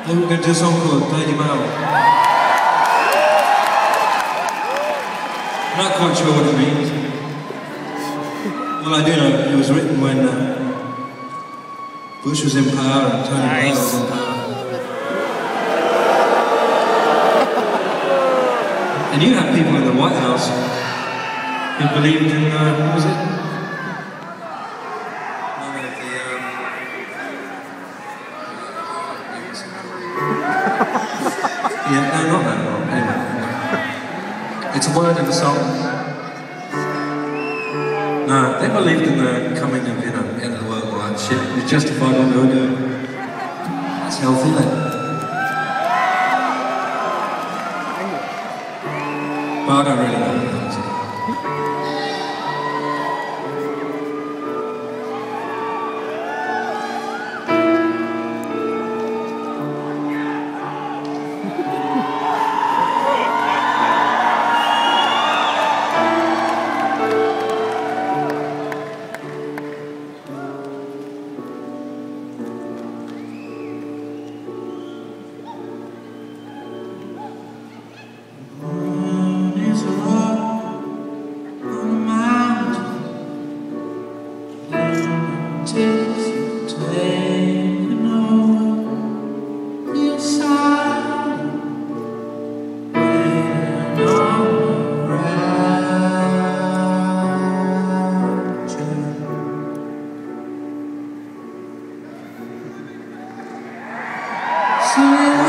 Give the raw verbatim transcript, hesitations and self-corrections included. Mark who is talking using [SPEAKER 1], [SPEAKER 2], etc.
[SPEAKER 1] Then we're going to do a song called thirty mile. I'm not quite sure what it means. Well, I do know it was written when uh, Bush was in power and Tony Blair was in power. And you had people in the White House who believed in, uh, what was it? Yeah, no, not that one. Anyway, it's a word in the song. No, they believed in the coming of, you know, end of the world, all that shit. It's justified what they were doing. It's healthy, then. But I don't really know what it is.
[SPEAKER 2] So